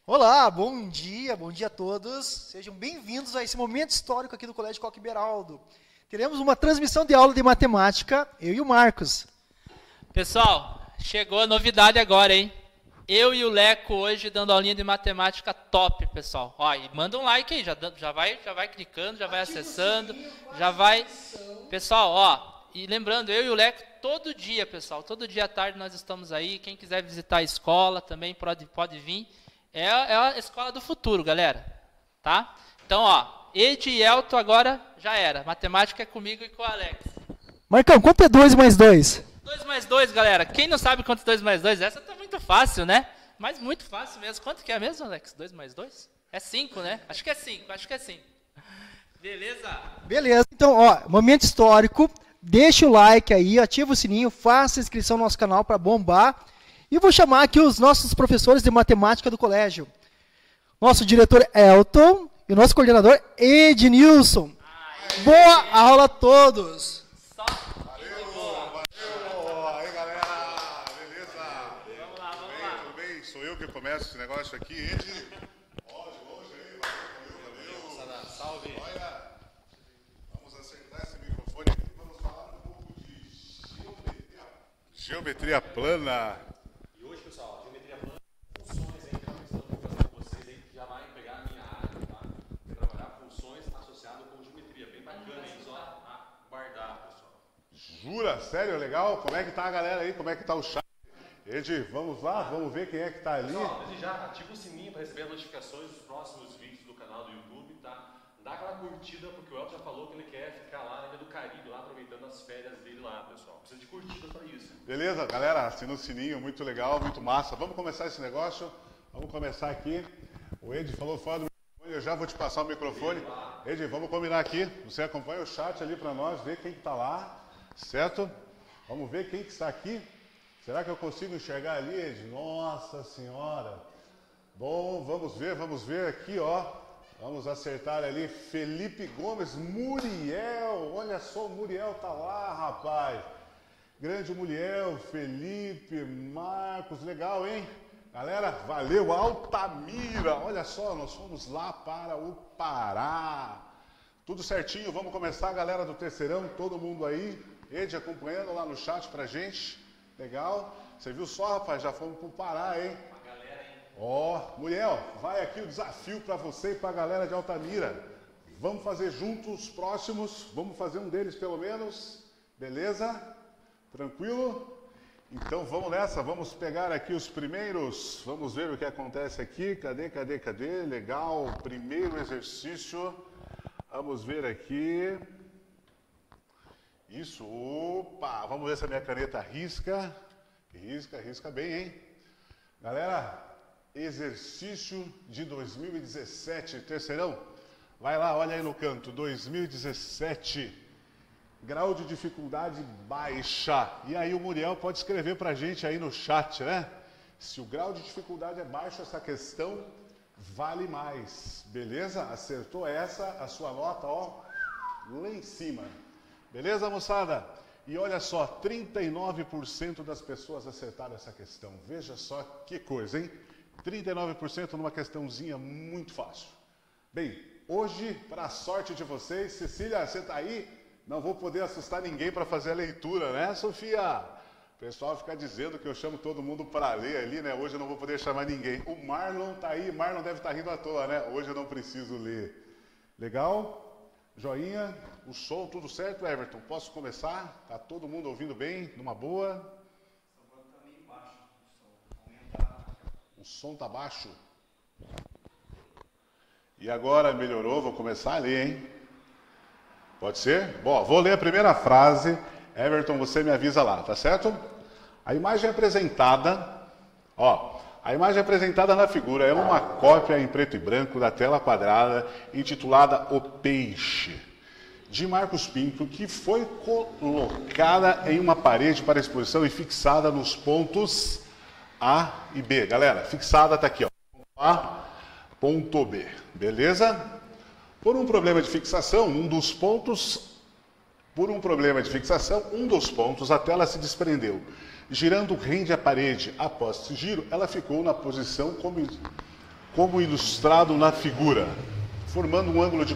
Olá, bom dia a todos. Sejam bem-vindos a esse momento histórico aqui do Colégio Coque Beraldo. Teremos uma transmissão de aula de matemática, eu e o Marcos. Pessoal, chegou a novidade agora, hein? Eu e o Leco hoje dando aulinha de matemática top, pessoal. Ó, e manda um like aí, já vai clicando, já vai acessando, já vai... Pessoal, ó, e lembrando, eu e o Leco todo dia, pessoal, todo dia à tarde nós estamos aí. Quem quiser visitar a escola também pode vir. É a escola do futuro, galera, tá? Então, ó, Ed e Elton agora já era. Matemática é comigo e com o Alex. Marcão, quanto é 2 mais 2? 2 mais 2, galera. Quem não sabe quanto é 2 mais 2? Essa tá muito fácil, né? Mas muito fácil mesmo. Quanto que é mesmo, Alex? 2 mais 2? É 5, né? Acho que é 5, Beleza? Beleza. Então, ó, momento histórico. Deixa o like aí, ativa o sininho, faça inscrição no nosso canal para bombar. E vou chamar aqui os nossos professores de matemática do colégio. Nosso diretor Elton e o nosso coordenador Ednilson. Boa aula a todos! Valeu! Aí, galera! Beleza? Vamos lá. Tudo bem? Sou eu que começo esse negócio aqui. Ed, ó, de longe aí. Valeu. Salve! Olha, vamos acertar esse microfone aqui. Vamos falar um pouco de geometria plana. Jura? Sério? Legal? Como é que tá a galera aí? Como é que tá o chat? Ed, vamos lá? Vamos ver quem é que tá ali. Pessoal, desde já, ativa o sininho para receber as notificações dos próximos vídeos do canal do YouTube, tá? Dá aquela curtida, porque o Elton já falou que ele quer ficar lá na Ilha do Caribe, lá aproveitando as férias dele lá, pessoal. Precisa de curtida para isso. Beleza, galera? Assina o sininho, muito legal, muito massa. Vamos começar esse negócio? Vamos começar aqui. O Ed falou fora do microfone, eu já vou te passar o microfone. Ed, vamos combinar aqui. Você acompanha o chat ali para nós, ver quem que tá lá. Certo? Vamos ver quem que está aqui. Será que eu consigo enxergar ali, Ed? Nossa Senhora! Bom, vamos ver aqui, ó. Vamos acertar ali. Felipe Gomes, Muriel. Olha só, o Muriel tá lá, rapaz. Grande Muriel, Felipe, Marcos, legal, hein? Galera, valeu, Altamira. Olha só, nós fomos lá para o Pará. Tudo certinho, vamos começar, galera do terceirão, todo mundo aí. Ed acompanhando lá no chat pra gente. Legal. Você viu só, rapaz? Já fomos pro Pará, hein? Uma galera, hein? Ó, Muriel, vai aqui o desafio pra você e pra galera de Altamira. Vamos fazer juntos os próximos. Vamos fazer um deles pelo menos. Beleza? Tranquilo? Então vamos nessa. Vamos pegar aqui os primeiros. Vamos ver o que acontece aqui. Cadê? Legal. Primeiro exercício. Vamos ver aqui. Isso, opa, vamos ver se a minha caneta risca. Risca bem, hein? Galera, exercício de 2017, terceirão. Vai lá, olha aí no canto, 2017. Grau de dificuldade baixa. E aí o Muriel pode escrever pra gente aí no chat, né? Se o grau de dificuldade é baixo, essa questão vale mais. Beleza? Acertou essa, a sua nota, ó, lá em cima. Beleza, moçada? E olha só, 39% das pessoas acertaram essa questão. Veja só que coisa, hein? 39% numa questãozinha muito fácil. Bem, hoje, para a sorte de vocês, Cecília, você tá aí? Não vou poder assustar ninguém para fazer a leitura, né, Sofia? O pessoal fica dizendo que eu chamo todo mundo para ler ali, né? Hoje eu não vou poder chamar ninguém. O Marlon tá aí, Marlon deve estar rindo à toa, né? Hoje eu não preciso ler. Legal? Joinha, o som, tudo certo, Everton? Posso começar? Tá todo mundo ouvindo bem? Numa boa? O som tá baixo. E agora melhorou, vou começar a ler, hein? Pode ser? Bom, vou ler a primeira frase. Everton, você me avisa lá, tá certo? A imagem apresentada, ó, a imagem apresentada na figura é uma cópia em preto e branco da tela quadrada intitulada O Peixe, de Marcos Pinto, que foi colocada em uma parede para exposição e fixada nos pontos A e B. Galera, fixada tá aqui, ó, ponto A, ponto B, beleza? Por um problema de fixação, um dos pontos, a tela se desprendeu. Girando rente à parede após esse giro, ela ficou na posição como ilustrado na figura, formando um ângulo de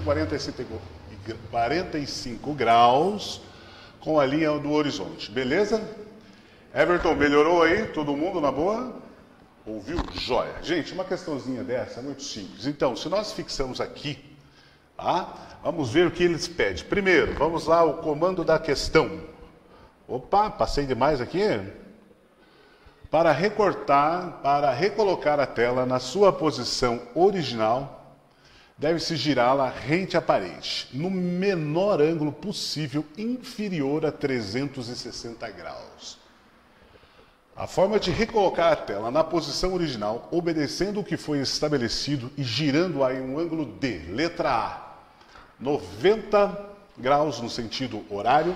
45 graus com a linha do horizonte. Beleza? Everton, melhorou aí? Todo mundo na boa? Ouviu? Joia. Gente, uma questãozinha dessa é muito simples. Então, se nós fixamos aqui, tá? Vamos ver o que eles pedem. Primeiro, vamos lá, o comando da questão. Opa, passei demais aqui. Para recortar, para recolocar a tela na sua posição original, deve-se girá-la rente à parede, no menor ângulo possível, inferior a 360 graus. A forma de recolocar a tela na posição original, obedecendo o que foi estabelecido e girando-a em um ângulo de, letra A, 90 graus no sentido horário,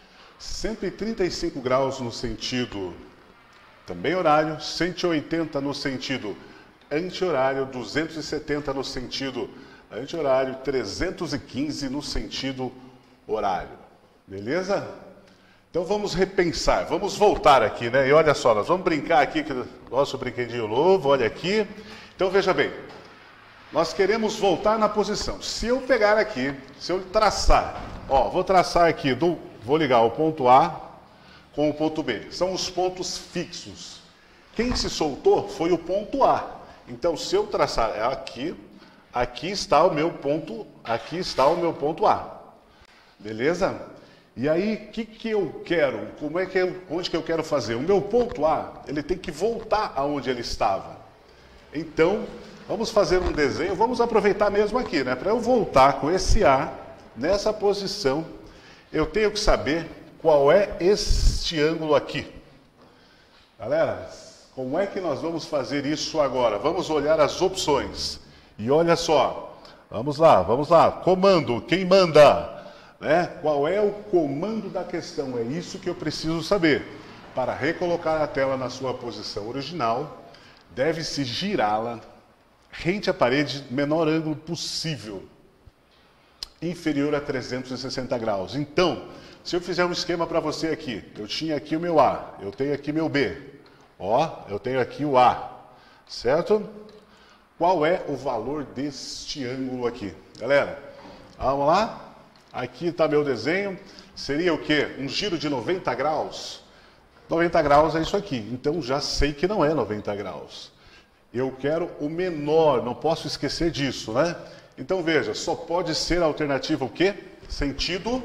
135 graus no sentido também horário, 180 no sentido anti-horário, 270 no sentido anti-horário, 315 no sentido horário. Beleza? Então vamos repensar, vamos voltar aqui, né? E olha só, nós vamos brincar aqui, que nosso brinquedinho novo, olha aqui. Então veja bem, nós queremos voltar na posição. Se eu pegar aqui, se eu traçar, ó, vou traçar aqui, vou ligar o ponto A com o ponto B. São os pontos fixos. Quem se soltou foi o ponto A. Então se eu traçar aqui, aqui está o meu ponto A. Beleza? E aí, o que eu quero? Onde que eu quero fazer? O meu ponto A, ele tem que voltar aonde ele estava. Então, vamos fazer um desenho, vamos aproveitar mesmo aqui, né? Para eu voltar com esse A, nessa posição, eu tenho que saber qual é este ângulo aqui. Galera, como é que nós vamos fazer isso agora? Vamos olhar as opções. E olha só, vamos lá. Comando, quem manda? Né? Qual é o comando da questão? É isso que eu preciso saber. Para recolocar a tela na sua posição original, deve-se girá-la rente à parede, menor ângulo possível, inferior a 360 graus. Então, se eu fizer um esquema para você aqui, eu tinha aqui o meu A, eu tenho aqui meu B, ó, eu tenho aqui o A, certo? Qual é o valor deste ângulo aqui? Galera, vamos lá? Aqui está meu desenho, seria o quê? Um giro de 90 graus? 90 graus é isso aqui, então já sei que não é 90 graus. Eu quero o menor, não posso esquecer disso, né? Então veja, só pode ser a alternativa o quê? Sentido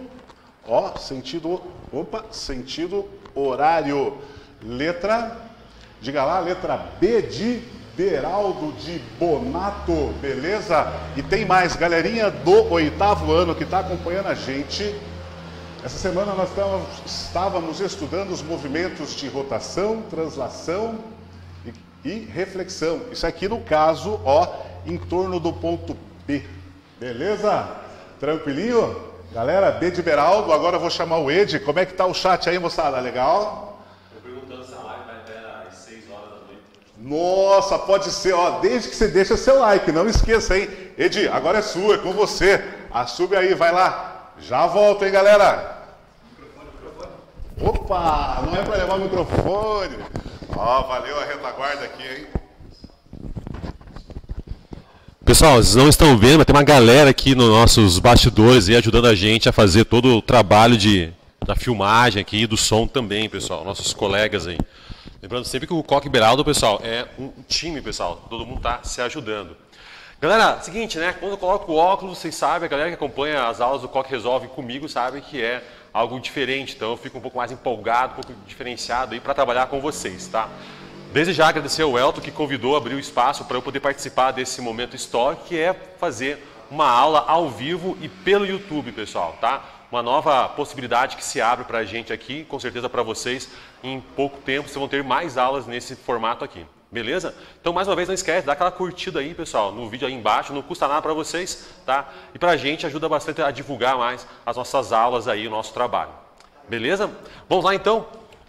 horário. Diga lá, letra B de Beraldo de Bonato, beleza? E tem mais, galerinha do 8º ano que está acompanhando a gente. Essa semana nós estávamos estudando os movimentos de rotação, translação e reflexão. Isso aqui no caso, ó, em torno do ponto B, beleza? Tranquilinho? Galera, B de Beraldo, agora eu vou chamar o Ed. Como é que tá o chat aí, moçada? Legal? Eu perguntando se a live vai até às 6 horas da noite. Nossa, pode ser, ó, desde que você deixa seu like, não esqueça, hein? Ed, agora é sua, é com você. Sube aí, vai lá. Já volto, hein, galera? Microfone. Opa, não é para levar o microfone. Ó, valeu a retaguarda aqui, hein? Pessoal, vocês não estão vendo, mas tem uma galera aqui nos nossos bastidores aí ajudando a gente a fazer todo o trabalho da filmagem aqui e do som também, pessoal. Nossos colegas aí. Lembrando sempre que o Coque Beraldo, pessoal, é um time, pessoal. Todo mundo está se ajudando. Galera, seguinte, né? Quando eu coloco o óculos, vocês sabem, a galera que acompanha as aulas do Coque Resolve comigo sabe que é algo diferente. Então eu fico um pouco mais empolgado, um pouco diferenciado aí para trabalhar com vocês, tá? Desde já agradecer ao Elton que convidou, abriu espaço para eu poder participar desse momento histórico, que é fazer uma aula ao vivo e pelo YouTube, pessoal, tá? Uma nova possibilidade que se abre para a gente aqui, com certeza para vocês, em pouco tempo vocês vão ter mais aulas nesse formato aqui, beleza? Então, mais uma vez, não esquece, dá aquela curtida aí, pessoal, no vídeo aí embaixo, não custa nada para vocês, tá? E para a gente ajuda bastante a divulgar mais as nossas aulas aí, o nosso trabalho, beleza? Vamos lá então?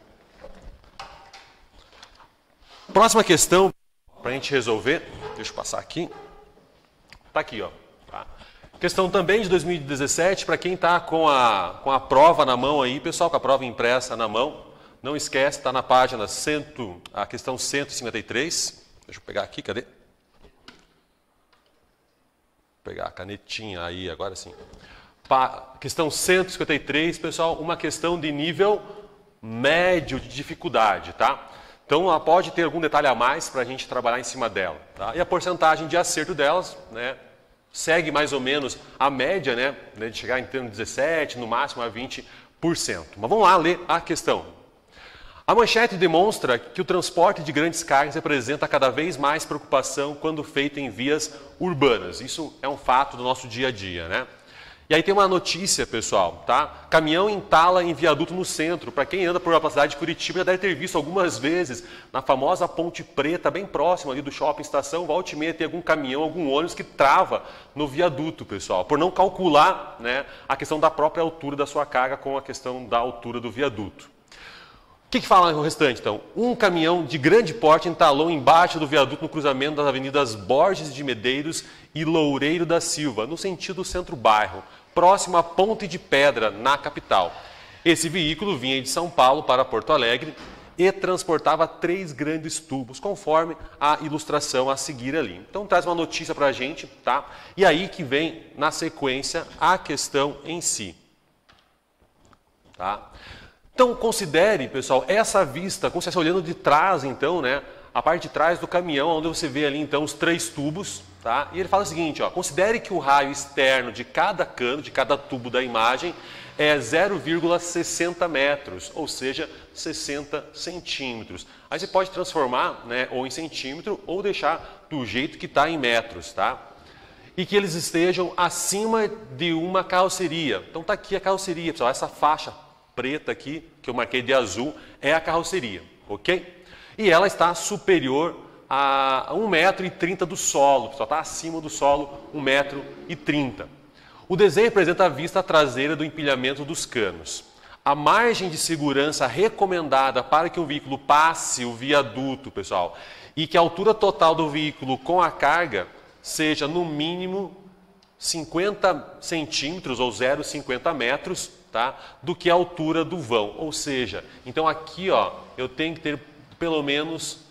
Próxima questão para a gente resolver, deixa eu passar aqui, tá aqui, ó. Tá. Questão também de 2017, para quem está com a prova na mão aí, pessoal, com a prova impressa na mão, não esquece, está na página a questão 153, deixa eu pegar aqui, cadê? pegar a canetinha aí, agora sim. Questão 153, pessoal, uma questão de nível médio de dificuldade, tá? Então, ela pode ter algum detalhe a mais para a gente trabalhar em cima dela, tá? E a porcentagem de acerto delas, né, segue mais ou menos a média, né, de chegar em torno de 17%, no máximo a 20%. Mas vamos lá ler a questão. A manchete demonstra que o transporte de grandes cargas representa cada vez mais preocupação quando feito em vias urbanas. Isso é um fato do nosso dia a dia, né? E aí tem uma notícia, pessoal, tá? Caminhão entala em viaduto no centro. Para quem anda por uma cidade de Curitiba, já deve ter visto algumas vezes na famosa Ponte Preta, bem próxima ali do Shopping Estação, volta e meia tem algum caminhão, algum ônibus que trava no viaduto, pessoal, por não calcular, né, a questão da própria altura da sua carga com a questão da altura do viaduto. O que fala o restante, então? Um caminhão de grande porte entalou embaixo do viaduto no cruzamento das avenidas Borges de Medeiros e Loureiro da Silva, no sentido centro-bairro, próximo à Ponte de Pedra, na capital. Esse veículo vinha de São Paulo para Porto Alegre e transportava 3 grandes tubos, conforme a ilustração a seguir ali. Então traz uma notícia para a gente, tá? E aí que vem, na sequência, a questão em si. Tá? Então, considere, pessoal, essa vista, como você está olhando de trás, então, né? A parte de trás do caminhão, onde você vê ali, então, os 3 tubos, tá? E ele fala o seguinte, ó, considere que o raio externo de cada cano, de cada tubo da imagem, é 0,60 metros, ou seja, 60 centímetros. Aí você pode transformar, né, ou em centímetro, ou deixar do jeito que está em metros, tá? E que eles estejam acima de uma carroceria. Então, está aqui a carroceria, pessoal, essa faixa preta aqui, que eu marquei de azul, é a carroceria, ok? E ela está superior a 1,30 m do solo, pessoal, está acima do solo 1,30 m. O desenho apresenta a vista traseira do empilhamento dos canos. A margem de segurança recomendada para que um veículo passe o viaduto, pessoal, e que a altura total do veículo com a carga seja no mínimo 50 centímetros ou 0,50 metros, tá? Do que a altura do vão. Ou seja, então aqui, ó, eu tenho que ter pelo menos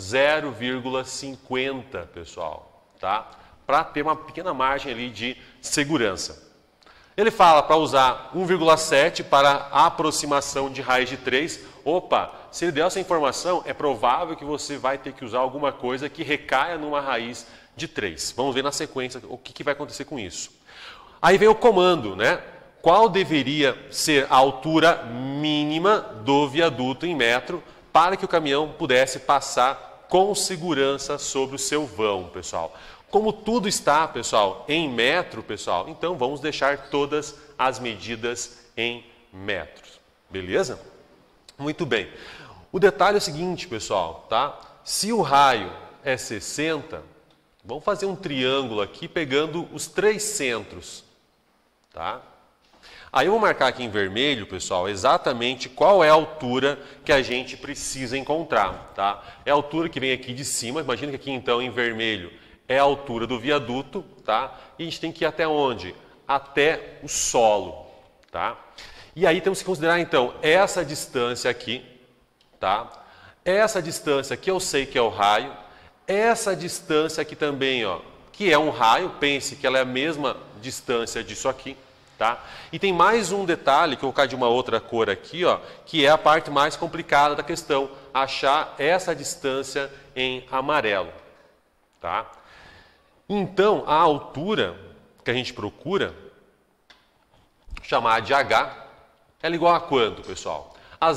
0,50, pessoal, tá? Para ter uma pequena margem ali de segurança. Ele fala para usar 1,7 para a aproximação de raiz de 3. Opa, se ele der essa informação, é provável que você vai ter que usar alguma coisa que recaia numa raiz de 3. Vamos ver na sequência o que vai acontecer com isso. Aí vem o comando, né? Qual deveria ser a altura mínima do viaduto em metro para que o caminhão pudesse passar com segurança sobre o seu vão, pessoal. Como tudo está, pessoal, em metro, pessoal, então vamos deixar todas as medidas em metros, beleza? Muito bem. O detalhe é o seguinte, pessoal, tá? Se o raio é 60, vamos fazer um triângulo aqui pegando os 3 centros, tá? Aí eu vou marcar aqui em vermelho, pessoal, exatamente qual é a altura que a gente precisa encontrar, tá? É a altura que vem aqui de cima, imagina que aqui então em vermelho é a altura do viaduto, tá? E a gente tem que ir até onde? Até o solo, tá? E aí temos que considerar então essa distância aqui, tá? Essa distância aqui eu sei que é o raio, essa distância aqui também, ó, que é um raio, pense que ela é a mesma distância disso aqui. Tá? E tem mais um detalhe, que eu vou colocar de uma outra cor aqui, ó, que é a parte mais complicada da questão, achar essa distância em amarelo. Tá? Então, a altura que a gente procura, chamar de H, ela é igual a quanto, pessoal? A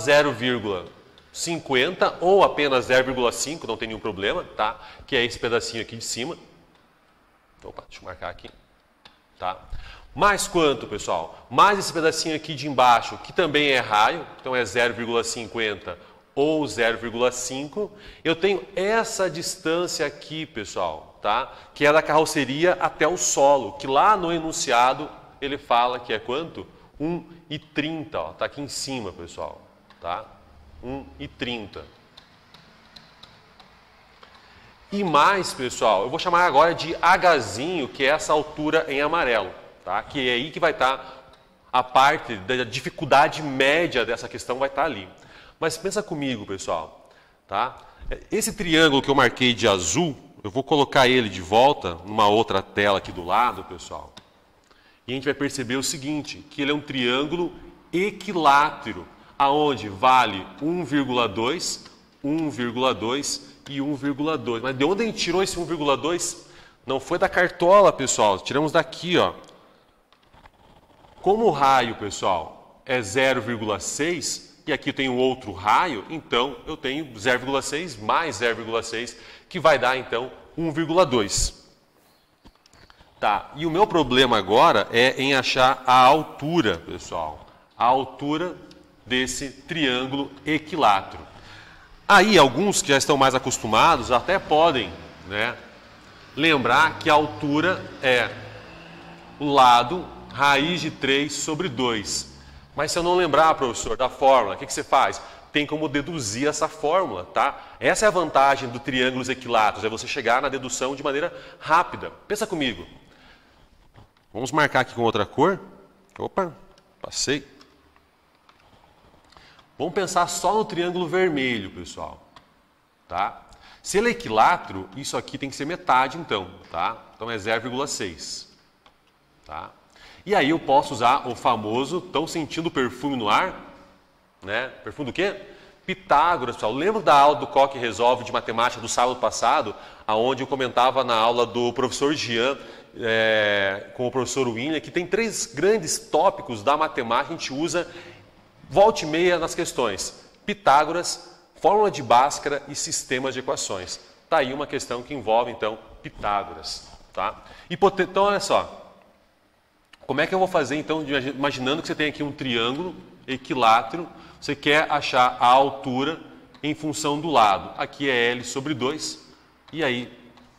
0,50 ou apenas 0,5, não tem nenhum problema, tá? Que é esse pedacinho aqui de cima. Opa, deixa eu marcar aqui. Tá? Mais quanto, pessoal? Mais esse pedacinho aqui de embaixo, que também é raio, então é 0,50 ou 0,5. Eu tenho essa distância aqui, pessoal, tá? Que é da carroceria até o solo, que lá no enunciado ele fala que é quanto? 1,30, ó, tá aqui em cima, pessoal, tá? 1,30. E mais, pessoal, eu vou chamar agora de Hzinho, que é essa altura em amarelo. Tá? Que é aí que vai estar a parte da dificuldade média dessa questão, vai estar ali. Mas pensa comigo, pessoal. Tá? Esse triângulo que eu marquei de azul, eu vou colocar ele de volta numa outra tela aqui do lado, pessoal. E a gente vai perceber o seguinte, que ele é um triângulo equilátero, aonde vale 1,2, 1,2 e 1,2. Mas de onde a gente tirou esse 1,2? Não foi da cartola, pessoal. Tiramos daqui, ó. Como o raio, pessoal, é 0,6 e aqui tem um outro raio, então eu tenho 0,6 mais 0,6, que vai dar, então, 1,2. Tá, e o meu problema agora é em achar a altura, pessoal. A altura desse triângulo equilátero. Aí, alguns que já estão mais acostumados até podem, né, lembrar que a altura é o lado raiz de 3 sobre 2. Mas se eu não lembrar, professor, da fórmula, o que você faz? Tem como deduzir essa fórmula, tá? Essa é a vantagem do triângulos equiláteros, é você chegar na dedução de maneira rápida. Pensa comigo. Vamos marcar aqui com outra cor. Opa, passei. Vamos pensar só no triângulo vermelho, pessoal. Tá? Se ele é equilátero, isso aqui tem que ser metade, então. Tá? Então é 0,6. Tá? E aí eu posso usar o famoso, estão sentindo o perfume no ar? Né? Perfume do quê? Pitágoras, pessoal. Lembra da aula do Coque Resolve de matemática do sábado passado, onde eu comentava na aula do professor Jean com o professor William, que tem 3 grandes tópicos da matemática que a gente usa volta e meia nas questões. Pitágoras, fórmula de Bhaskara e sistemas de equações. Está aí uma questão que envolve, então, Pitágoras. Tá? Então, olha só. Como é que eu vou fazer, então, imaginando que você tem aqui um triângulo equilátero, você quer achar a altura em função do lado. Aqui é L sobre 2, e aí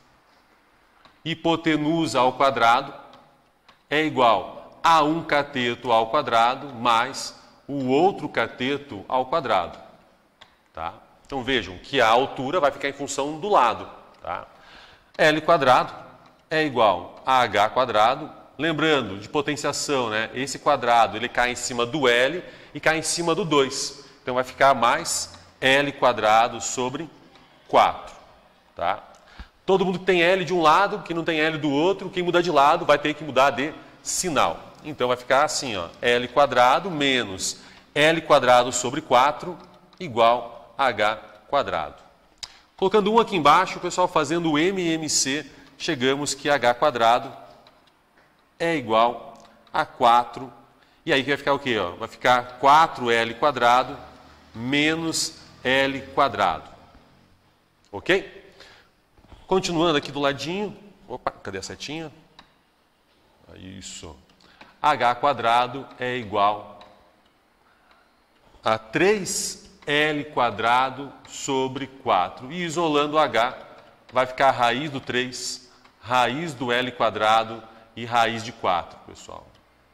hipotenusa ao quadrado é igual a um cateto ao quadrado mais o outro cateto ao quadrado. Tá? Então vejam que a altura vai ficar em função do lado. Tá? L quadrado é igual a H quadrado. Lembrando de potenciação, né? Esse quadrado ele cai em cima do L e cai em cima do 2. Então vai ficar mais L quadrado sobre 4. Tá? Todo mundo que tem L de um lado, que não tem L do outro, quem mudar de lado vai ter que mudar de sinal. Então vai ficar assim, ó, L quadrado menos L quadrado sobre 4 igual a H quadrado. Colocando um aqui embaixo, pessoal, fazendo o MMC, chegamos que H quadrado é igual a 4. E aí vai ficar o quê? Ó? Vai ficar 4L quadrado menos L quadrado. Ok? Continuando aqui do ladinho. Opa, cadê a setinha? Isso. H quadrado é igual a 3L quadrado sobre 4. E isolando H, vai ficar a raiz do 3, raiz do L quadrado e raiz de 4, pessoal.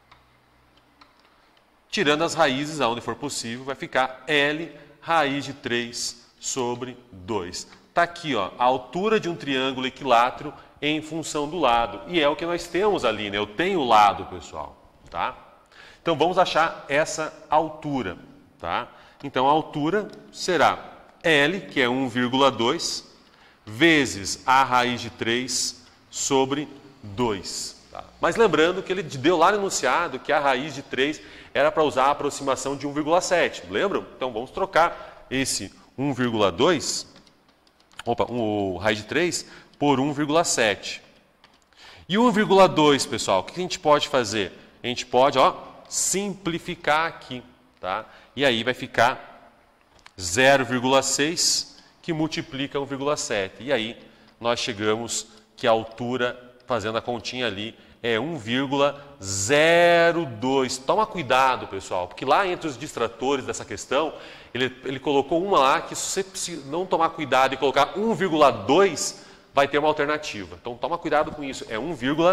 Tirando as raízes, aonde for possível, vai ficar L raiz de 3 sobre 2. Está aqui, ó, a altura de um triângulo equilátero em função do lado. E é o que nós temos ali, né? Eu tenho o lado, pessoal. Tá? Então, vamos achar essa altura. Tá? Então, a altura será L, que é 1,2, vezes a raiz de 3 sobre 2. Tá? Mas lembrando que ele deu lá no enunciado que a raiz de 3 era para usar a aproximação de 1,7. Lembram? Então, vamos trocar esse 1,2, o raiz de 3, por 1,7. E 1,2, pessoal, o que a gente pode fazer? A gente pode, ó, simplificar aqui. Tá? E aí vai ficar 0,6 que multiplica 1,7. E aí nós chegamos que a altura, fazendo a continha ali, é 1,02. Toma cuidado, pessoal, porque lá entre os distratores dessa questão, ele colocou uma lá que se você não tomar cuidado e colocar 1,2, vai ter uma alternativa. Então toma cuidado com isso. É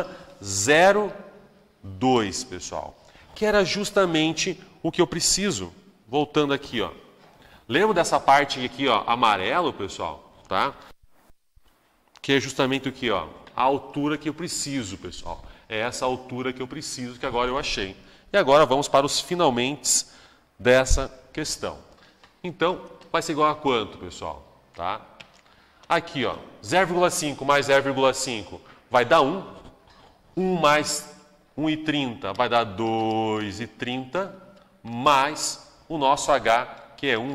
1,02, pessoal. Que era justamente o que eu preciso. Voltando aqui, ó. Lembra dessa parte aqui, ó, amarelo, pessoal? Tá? Que é justamente o que, ó, a altura que eu preciso, pessoal. É essa altura que eu preciso, que agora eu achei. E agora vamos para os finalmente dessa questão. Então, vai ser igual a quanto, pessoal? Tá? Aqui, ó, 0,5 mais 0,5 vai dar 1. 1 mais 1,30 vai dar 2,30, mais o nosso H, que é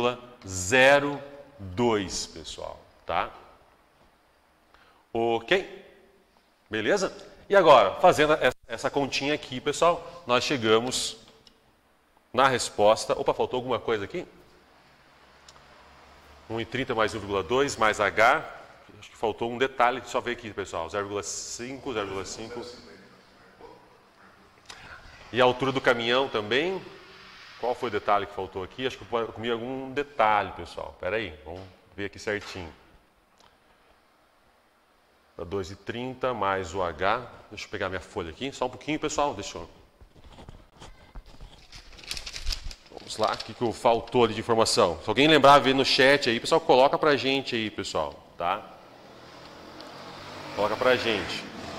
1,02, pessoal, tá? Ok? Beleza? E agora, fazendo essa continha aqui, pessoal, nós chegamos na resposta. Opa, faltou alguma coisa aqui? 1,30 mais 1,2 mais H. Acho que faltou um detalhe, só ver aqui, pessoal. 0,5, 0,5. E a altura do caminhão também. Qual foi o detalhe que faltou aqui? Acho que eu comi algum detalhe, pessoal. Espera aí, vamos ver aqui certinho. 2,30 mais o H. Deixa eu pegar minha folha aqui. Só um pouquinho, pessoal. Deixa eu... Vamos lá. O que faltou ali de informação? Se alguém lembrar, ver no chat aí, pessoal, coloca pra gente aí, pessoal. Tá? Coloca pra gente.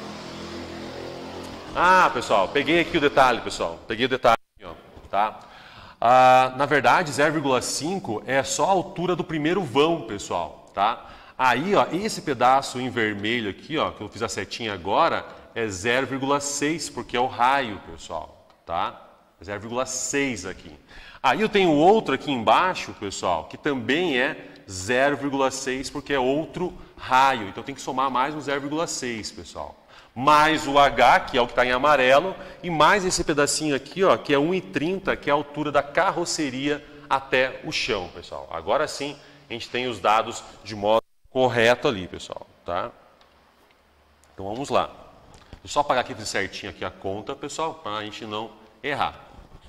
Ah, pessoal, peguei aqui o detalhe, pessoal. Peguei o detalhe aqui, ó. Tá? Na verdade, 0,5 é só a altura do primeiro vão, pessoal. Tá? Aí, ó, esse pedaço em vermelho aqui, ó, que eu fiz a setinha agora, é 0,6, porque é o raio, pessoal, tá? 0,6 aqui. Aí eu tenho outro aqui embaixo, pessoal, que também é 0,6, porque é outro raio. Então tem que somar mais um 0,6, pessoal. Mais o H, que é o que está em amarelo, e mais esse pedacinho aqui, ó, que é 1,30, que é a altura da carroceria até o chão, pessoal. Agora sim, a gente tem os dados de modo correto ali, pessoal, tá? Então vamos lá. Deixa eu só apagar aqui certinho aqui a conta, pessoal, para a gente não errar.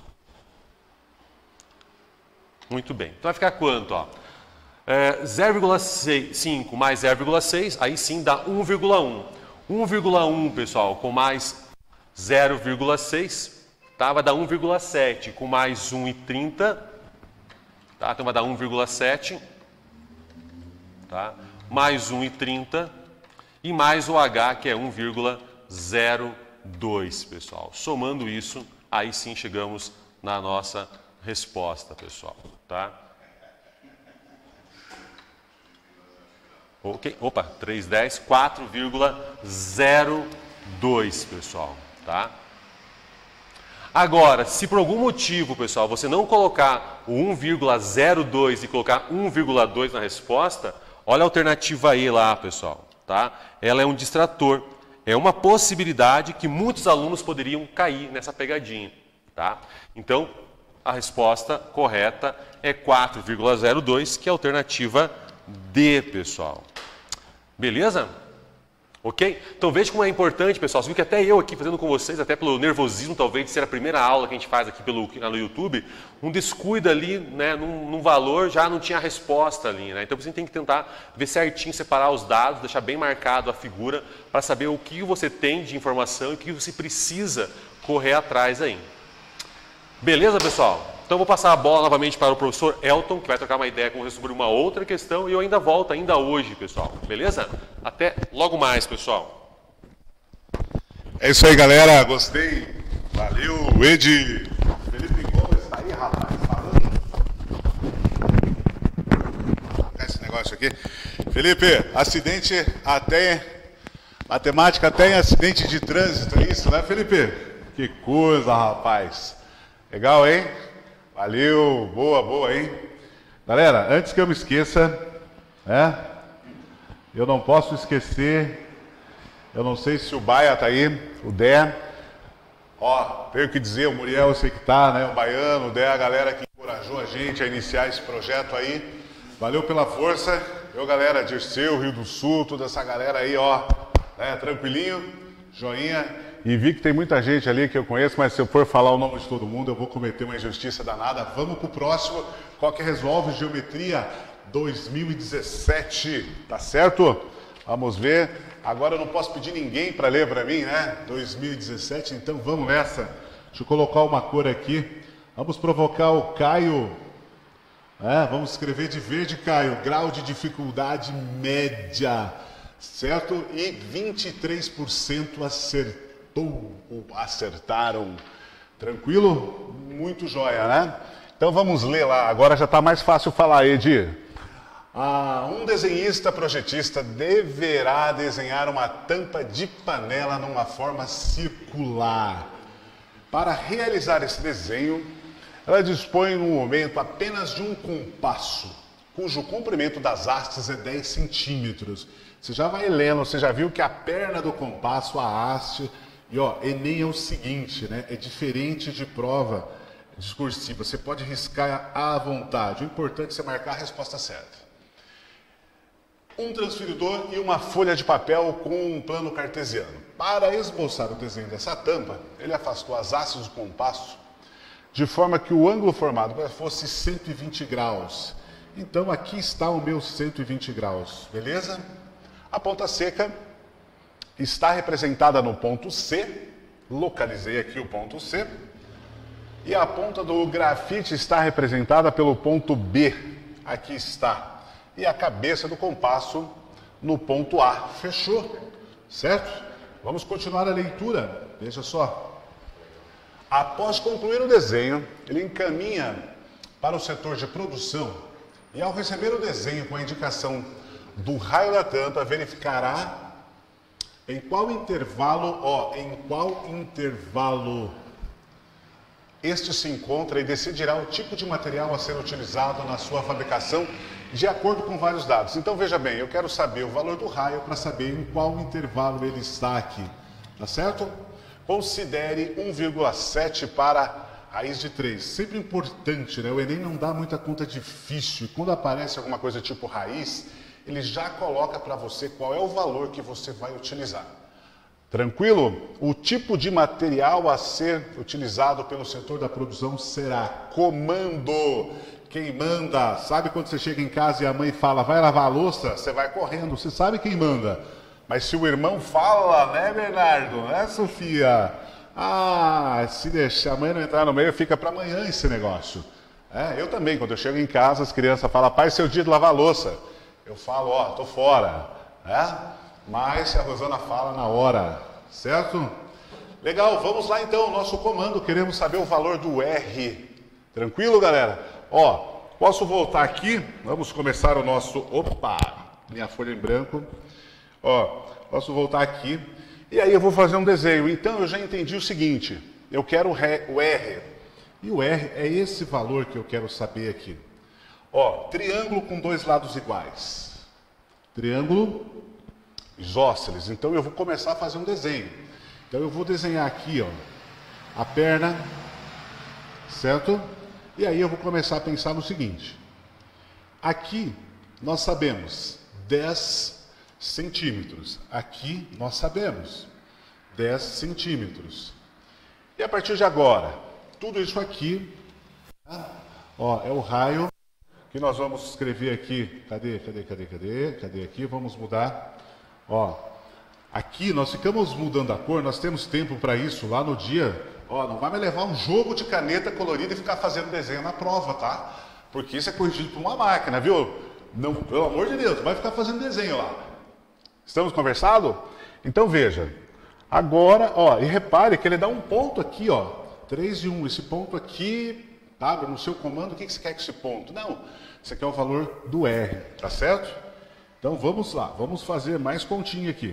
Muito bem. Então vai ficar quanto, ó? 0,5 mais 0,6, aí sim dá 1,1. 1,1, pessoal, com mais 0,6, tá? Vai dar 1,7, com mais 1,30, tá? Então vai dar 1,7, tá? Mais 1,30 e mais o H, que é 1,02, pessoal. Somando isso, aí sim chegamos na nossa resposta, pessoal, tá? Ok, opa, 310, 4,02, pessoal, tá? Agora, se por algum motivo, pessoal, você não colocar o 1,02 e colocar 1,2 na resposta, olha a alternativa E lá, pessoal, tá? Ela é um distrator, é uma possibilidade que muitos alunos poderiam cair nessa pegadinha, tá? Então, a resposta correta é 4,02, que é a alternativa D, pessoal. Beleza? Ok? Então veja como é importante, pessoal. Você viu que até eu aqui fazendo com vocês, até pelo nervosismo talvez de ser a primeira aula que a gente faz aqui no YouTube, um descuido ali, né, num valor já não tinha a resposta ali, né? Então você tem que tentar ver certinho, separar os dados, deixar bem marcado a figura para saber o que você tem de informação e o que você precisa correr atrás aí. Beleza, pessoal? Então eu vou passar a bola novamente para o professor Elton, que vai trocar uma ideia com você sobre uma outra questão, e eu ainda volto ainda hoje, pessoal. Beleza? Até logo mais, pessoal. É isso aí, galera. Gostei. Valeu, Edi. Felipe Gomes está aí, rapaz, falando. Esse negócio aqui. Felipe, acidente até... Matemática até em acidente de trânsito, é isso, né, Felipe? Que coisa, rapaz. Legal, hein? Valeu, boa, boa, hein? Galera, antes que eu me esqueça, né? Eu não posso esquecer, eu não sei se o Baia tá aí, o Dé. Ó, tenho que dizer, o Muriel eu sei que tá, né? O Baiano, o Dé, a galera que encorajou a gente a iniciar esse projeto aí. Valeu pela força. Eu, galera, Dirceu, Rio do Sul, toda essa galera aí, ó, né? Tranquilinho, joinha. E vi que tem muita gente ali que eu conheço, mas se eu for falar o nome de todo mundo, eu vou cometer uma injustiça danada. Vamos pro próximo. Qual que resolve Geometria 2017, tá certo? Vamos ver. Agora eu não posso pedir ninguém para ler para mim, né? 2017, então vamos nessa. Deixa eu colocar uma cor aqui. Vamos provocar o Caio. Vamos escrever de verde, Caio. Grau de dificuldade média, certo? E 23% acertou. Ou acertaram. Tranquilo? Muito jóia, né? Então vamos ler lá. Agora já está mais fácil falar, Edi. Um desenhista projetista deverá desenhar uma tampa de panela numa forma circular. Para realizar esse desenho, ela dispõe no momento apenas de um compasso, cujo comprimento das hastes é 10 centímetros. Você já vai lendo, você já viu que a perna do compasso, a haste, e ó, Enem é o seguinte, né? É diferente de prova discursiva. Você pode riscar à vontade. O importante é você marcar a resposta certa. Um transferidor e uma folha de papel com um plano cartesiano. Para esboçar o desenho dessa tampa, ele afastou as hastes do compasso de forma que o ângulo formado fosse 120 graus. Então aqui está o meu 120 graus, beleza? A ponta seca está representada no ponto C, localizei aqui o ponto C, e a ponta do grafite está representada pelo ponto B, aqui está. E a cabeça do compasso no ponto A. Fechou? Certo? Vamos continuar a leitura. Veja só. Após concluir o desenho, ele encaminha para o setor de produção e ao receber o desenho com a indicação do raio da tampa, verificará em qual intervalo, este se encontra e decidirá o tipo de material a ser utilizado na sua fabricação de acordo com vários dados. Então veja bem, eu quero saber o valor do raio para saber em qual intervalo ele está aqui, tá certo? Considere 1,7 para raiz de 3. Sempre importante, né? O Enem não dá muita conta difícil. E quando aparece alguma coisa tipo raiz, ele já coloca para você qual é o valor que você vai utilizar. Tranquilo? O tipo de material a ser utilizado pelo setor da produção será comando. Quem manda, sabe quando você chega em casa e a mãe fala, vai lavar a louça? Você vai correndo, você sabe quem manda. Mas se o irmão fala, né, Bernardo? Né, Sofia? Se deixar a mãe não entrar no meio, fica para amanhã esse negócio. Eu também, quando eu chego em casa, as crianças falam, pai, seu dia de lavar a louça. Eu falo, tô fora. Mas se a Rosana fala na hora, certo? Legal, vamos lá então, nosso comando, queremos saber o valor do R. Tranquilo, galera? Posso voltar aqui? Vamos começar o nosso... Opa, minha folha em branco. Posso voltar aqui. E aí eu vou fazer um desenho. Então eu já entendi o seguinte, eu quero o R. E o R é esse valor que eu quero saber aqui. Triângulo com dois lados iguais. Triângulo isósceles. Então eu vou começar a fazer um desenho. Então eu vou desenhar aqui, a perna, certo? E aí eu vou começar a pensar no seguinte. Aqui nós sabemos 10 centímetros. Aqui nós sabemos 10 centímetros. E a partir de agora, tudo isso aqui, é o raio que nós vamos escrever aqui. Cadê aqui? Vamos mudar. Aqui nós ficamos mudando a cor, nós temos tempo para isso lá no dia. Não vai me levar um jogo de caneta colorida e ficar fazendo desenho na prova, tá? Porque isso é corrigido por uma máquina, viu? Não, pelo amor de Deus, vai ficar fazendo desenho lá. Estamos conversados? Então veja. Agora, e repare que ele dá um ponto aqui, 3 e 1. Esse ponto aqui, tá? No seu comando, o que você quer com esse ponto? Não, esse aqui é o valor do R, tá certo? Então vamos lá, vamos fazer mais continha aqui.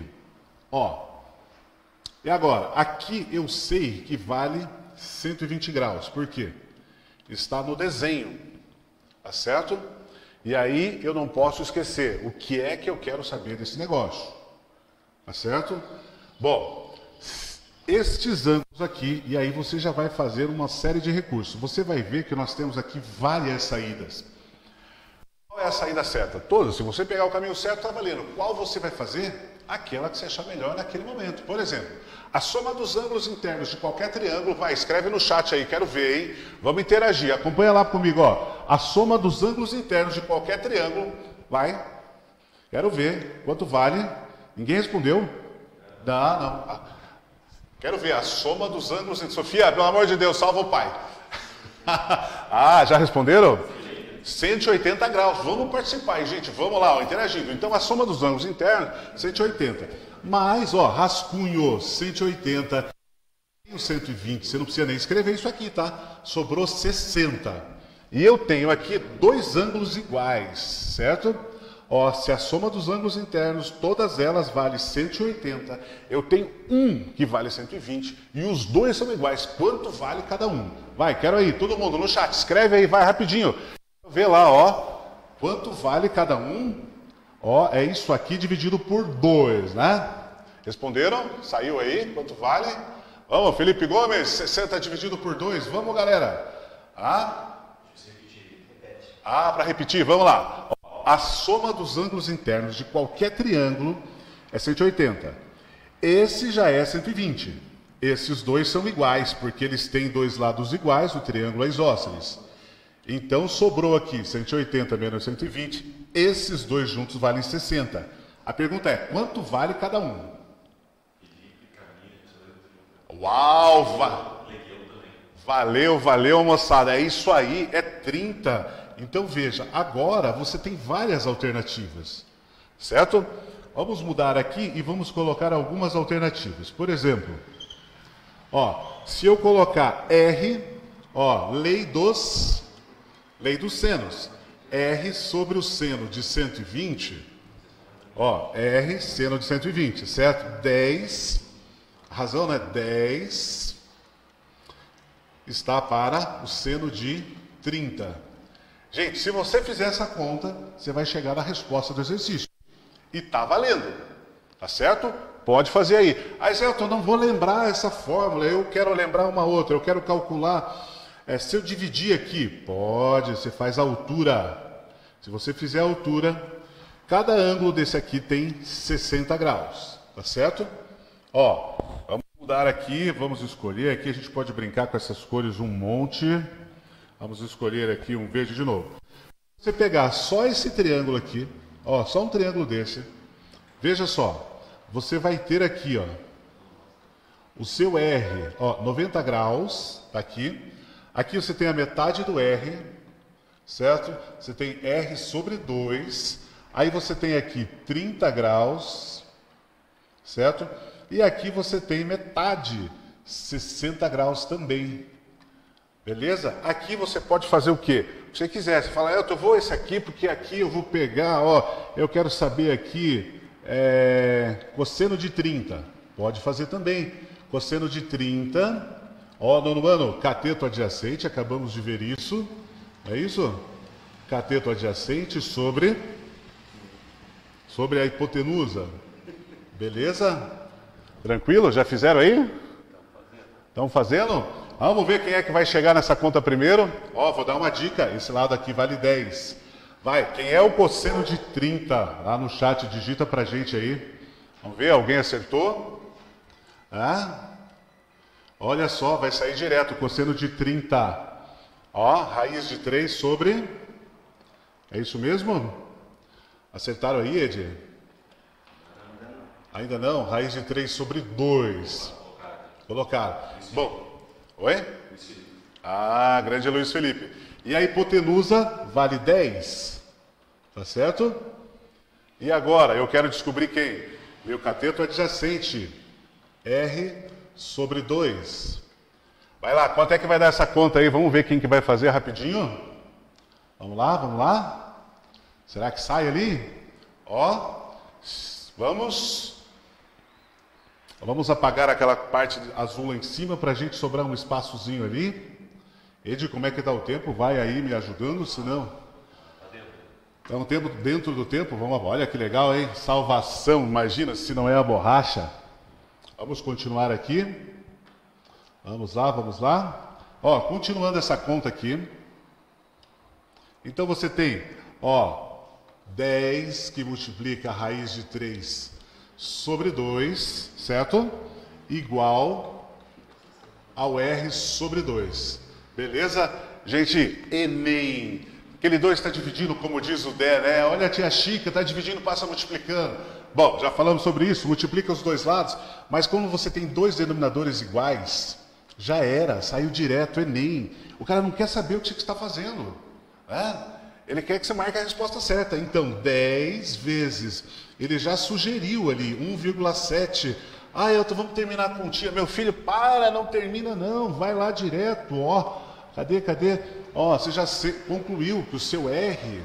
E agora, aqui eu sei que vale 120 graus. Por quê? Está no desenho, tá certo? E aí eu não posso esquecer o que é que eu quero saber desse negócio, tá certo? Bom, estes ângulos aqui, e aí você já vai fazer uma série de recursos. Você vai ver que nós temos aqui várias saídas. Qual é a saída certa? Todas. Se você pegar o caminho certo, está valendo. Qual você vai fazer? Aquela que você achar melhor naquele momento. Por exemplo, a soma dos ângulos internos de qualquer triângulo, escreve no chat aí, quero ver, hein? Vamos interagir, acompanha lá comigo, A soma dos ângulos internos de qualquer triângulo, quero ver, quanto vale? Ninguém respondeu? Não. Quero ver a soma dos ângulos. Sofia, pelo amor de Deus, salva o pai. Já responderam? 180 graus. Vamos participar, gente. Vamos lá, interagindo. Então, a soma dos ângulos internos, 180. Mas, rascunho, 180. E o 120, você não precisa nem escrever isso aqui, tá? Sobrou 60. E eu tenho aqui dois ângulos iguais, certo? Ó, se a soma dos ângulos internos, todas elas vale 180, eu tenho um que vale 120 e os dois são iguais. Quanto vale cada um? Vai, quero aí, todo mundo no chat, escreve aí, vai rapidinho. Vê lá, ó, quanto vale cada um? Ó, é isso aqui dividido por 2, né? Responderam? Saiu aí? Quanto vale? Vamos, Felipe Gomes, 60 dividido por 2. Vamos, galera. Para repetir, vamos lá. A soma dos ângulos internos de qualquer triângulo é 180. Esse já é 120. Esses dois são iguais, porque eles têm dois lados iguais, o triângulo é isósceles. Então, sobrou aqui 180 menos 120. Esses dois juntos valem 60. A pergunta é, quanto vale cada um? Uau! Valeu, moçada. É isso aí, é 30. Então, veja, agora você tem várias alternativas, certo? Vamos mudar aqui e vamos colocar algumas alternativas. Por exemplo, ó, se eu colocar R, ó, lei dos senos. R sobre o seno de 120, ó, R seno de 120, certo? 10, a razão, né? 10 está para o seno de 30. Gente, se você fizer essa conta, você vai chegar na resposta do exercício. E tá valendo, tá certo? Pode fazer aí. Aí, Zé, eu não vou lembrar essa fórmula, eu quero lembrar uma outra, eu quero calcular. Se eu dividir aqui, pode, você faz a altura. Se você fizer a altura, cada ângulo desse aqui tem 60 graus, tá certo? Ó, vamos mudar aqui, vamos escolher aqui, a gente pode brincar com essas cores um monte. Vamos escolher aqui um verde de novo. Se você pegar só esse triângulo aqui, ó, só um triângulo desse, veja só, você vai ter aqui, ó, o seu R, ó, 90 graus, tá aqui. Aqui você tem a metade do R, certo? Você tem R sobre 2. Aí você tem aqui 30 graus, certo? E aqui você tem metade, 60 graus também. Beleza? Aqui você pode fazer o quê? O que você quiser. Você fala, eu vou esse aqui, porque aqui eu vou pegar, ó, eu quero saber aqui, cosseno de 30. Pode fazer também. Cosseno de 30, ó, nono ano, cateto adjacente, acabamos de ver isso. É isso? Cateto adjacente sobre a hipotenusa. Beleza? Tranquilo? Já fizeram aí? Estão fazendo? Vamos ver quem é que vai chegar nessa conta primeiro. Ó, vou dar uma dica. Esse lado aqui vale 10. Vai, quem é o cosseno de 30? Lá no chat, digita pra gente aí. Vamos ver, alguém acertou? Olha só, vai sair direto o cosseno de 30. Ó, raiz de 3 sobre... É isso mesmo? Acertaram aí, Ed? Ainda não? Raiz de 3 sobre 2. Colocaram. Bom... Oi? Grande Luiz Felipe. E a hipotenusa vale 10. Tá certo? E agora, eu quero descobrir quem? Meu cateto adjacente. R sobre 2. Vai lá, quanto é que vai dar essa conta aí? Vamos ver quem que vai fazer rapidinho. Vamos lá. Será que sai ali? Ó, vamos apagar aquela parte azul lá em cima para a gente sobrar um espaçozinho ali. Ed, como é que está o tempo? Vai aí me ajudando, senão... Está um tempo dentro do tempo? Vamos, olha que legal, hein? Salvação, imagina se não é a borracha. Vamos continuar aqui. Vamos lá. Ó, continuando essa conta aqui. Então você tem, ó, 10 que multiplica a raiz de 3 sobre 2, certo? Igual ao R sobre 2. Beleza? Gente, Enem. Aquele 2 está dividindo, como diz o Dé, né? Olha a tia Chica, está dividindo, passa multiplicando. Bom, já falamos sobre isso, multiplica os dois lados, mas como você tem dois denominadores iguais, já era, saiu direto, Enem. O cara não quer saber o que você está fazendo, né? Ele quer que você marque a resposta certa. Então, 10 vezes, ele já sugeriu ali, 1,7. Vamos terminar a continha. Meu filho, não termina não, vai lá direto, ó. Cadê? Ó, você já concluiu que o seu R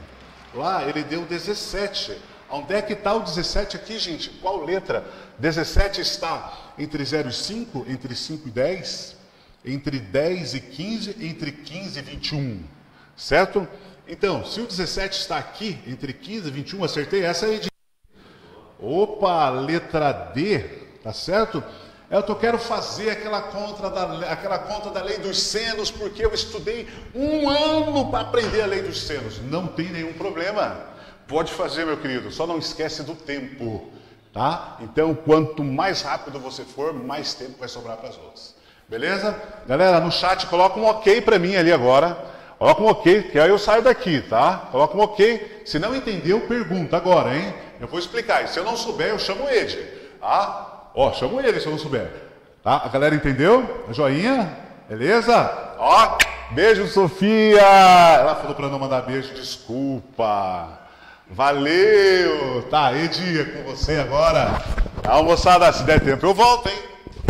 Lá ele deu 17. Onde é que está o 17 aqui, gente? Qual letra? 17 está entre 0 e 5, entre 5 e 10, entre 10 e 15, entre 15 e 21. Certo? Então, se o 17 está aqui, entre 15 e 21, acertei essa aí. Opa, letra D, tá certo? Eu quero fazer aquela conta da lei dos senos, porque eu estudei um ano para aprender a lei dos senos. Não tem nenhum problema. Pode fazer, meu querido, só não esquece do tempo, tá? Então, quanto mais rápido você for, mais tempo vai sobrar para as outras. Beleza? Galera, no chat, coloca um ok para mim ali agora. Coloca um ok, que aí eu saio daqui, tá? Coloca um ok. Se não entendeu, pergunta agora, hein? Eu vou explicar. E se eu não souber, eu chamo ele, tá? Ó, chamo ele se eu não souber. Tá? A galera entendeu? Joinha? Beleza? Ó, beijo, Sofia! Ela falou para não mandar beijo, desculpa. Valeu! Tá, Edi, é com você agora. Tá, moçada, se der tempo eu volto, hein?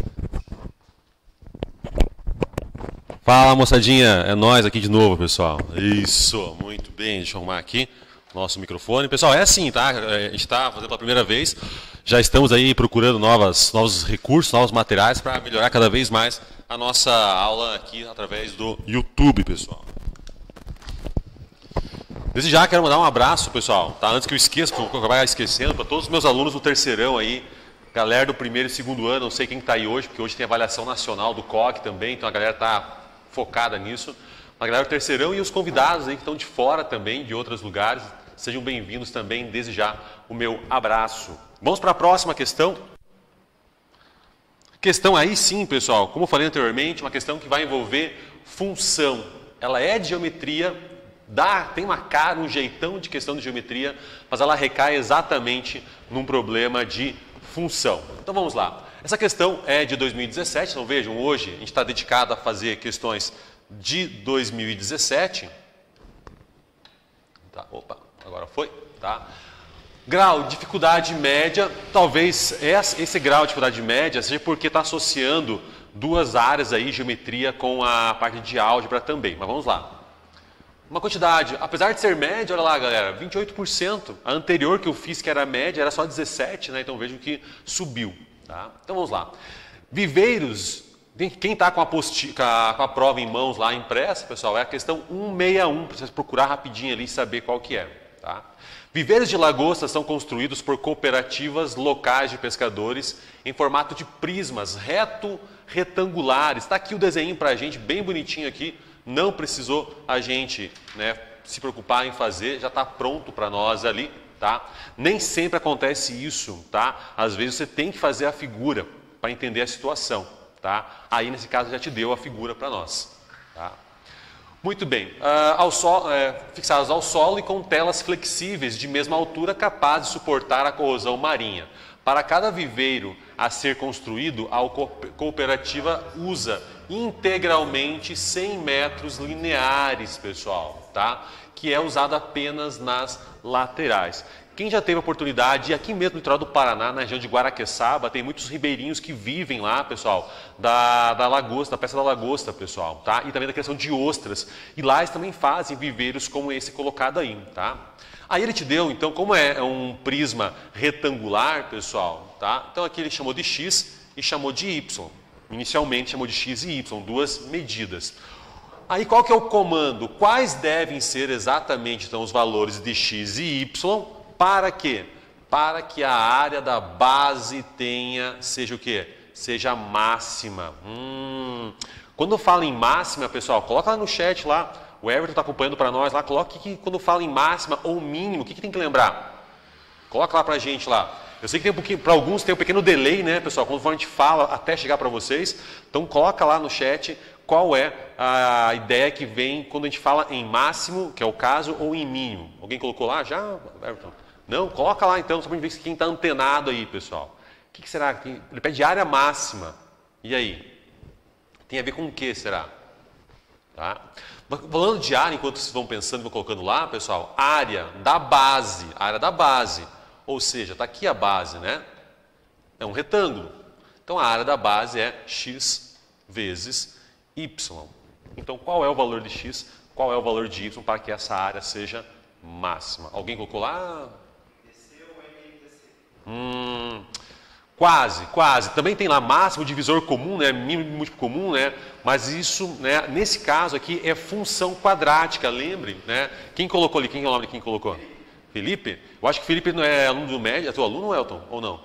Fala, moçadinha, é nós aqui de novo, pessoal. Isso, muito bem, deixa eu arrumar aqui nosso microfone. Pessoal, é assim, tá? A gente está fazendo pela primeira vez, já estamos aí procurando novos recursos, novos materiais para melhorar cada vez mais a nossa aula aqui através do YouTube, pessoal. Desde já quero mandar um abraço, pessoal, tá? Antes que eu esqueça, porque eu acabar esquecendo, para todos os meus alunos do terceirão aí, galera do primeiro e segundo ano, não sei quem está aí hoje, porque hoje tem avaliação nacional do COC também, então a galera está focada nisso. A galera do terceirão e os convidados aí que estão de fora também, de outros lugares, sejam bem-vindos também, desde já o meu abraço. Vamos para a próxima questão. Questão aí sim, pessoal, como eu falei anteriormente, uma questão que vai envolver função. Ela é de geometria, tem uma cara, um jeitão de questão de geometria, mas ela recai exatamente num problema de função. Então vamos lá. Essa questão é de 2017, então vejam, hoje a gente está dedicado a fazer questões de 2017. Tá, opa, agora foi, tá? Grau, dificuldade média, talvez esse grau de dificuldade média seja porque está associando duas áreas aí, geometria com a parte de álgebra também, mas vamos lá. Uma quantidade, apesar de ser média, olha lá galera, 28%. A anterior que eu fiz, que era média, era só 17%, né? Então vejam que subiu. Tá? Então vamos lá. Viveiros, quem está com a prova em mãos lá impressa, pessoal, é a questão 161, para vocês procurar rapidinho ali e saber qual que é. Tá? Viveiros de lagostas são construídos por cooperativas locais de pescadores em formato de prismas retangulares. Está aqui o desenho para a gente, bem bonitinho aqui. Não precisou a gente, né, se preocupar em fazer, já está pronto para nós ali, tá? Nem sempre acontece isso, tá? Às vezes você tem que fazer a figura para entender a situação, tá? Aí nesse caso já te deu a figura para nós, tá? Muito bem, fixados ao solo e com telas flexíveis de mesma altura capazes de suportar a corrosão marinha. Para cada viveiro a ser construído, a cooperativa usa integralmente 100 metros lineares, pessoal, tá? Que é usado apenas nas laterais. Quem já teve a oportunidade, aqui mesmo no litoral do Paraná, na região de Guaraqueçaba, tem muitos ribeirinhos que vivem lá, pessoal, da lagosta, da peça da lagosta, pessoal, tá? E também da criação de ostras. E lá eles também fazem viveiros como esse colocado aí, tá? Aí ele te deu, então, como é um prisma retangular, pessoal, tá? Então aqui ele chamou de X e chamou de Y. Inicialmente chamou de X e Y, duas medidas. Aí qual que é o comando? Quais devem ser exatamente, então, os valores de X e Y? Para quê? Para que a área da base seja o quê? Seja máxima. Quando fala em máxima, pessoal, coloca lá no chat lá. O Everton está acompanhando para nós lá. Coloca que quando fala em máxima ou mínimo, o que tem que lembrar? Coloca lá para a gente lá. Eu sei que tem um pouquinho, para alguns tem um pequeno delay, né, pessoal? Quando a gente fala até chegar para vocês. Então coloca lá no chat qual é a ideia que vem quando a gente fala em máximo, que é o caso, ou em mínimo. Alguém colocou lá já, Everton? Não? Coloca lá então, só para a gente ver quem está antenado aí, pessoal. O que será? Ele pede área máxima. E aí? Tem a ver com o que será? Tá? Falando de área, enquanto vocês vão pensando e vão colocando lá, pessoal, área da base. Ou seja, está aqui a base, né? É um retângulo. Então a área da base é x vezes y. Então qual é o valor de x, qual é o valor de y para que essa área seja máxima. Alguém colocou lá? Quase, quase. Também tem lá máximo, divisor comum, né? Mínimo, múltiplo comum, né? Mas isso, né? Nesse caso aqui é função quadrática, lembre, né? Quem colocou ali? Quem é o nome de quem colocou? Felipe? Eu acho que Felipe não é aluno do médio. É teu aluno, Elton? Ou não?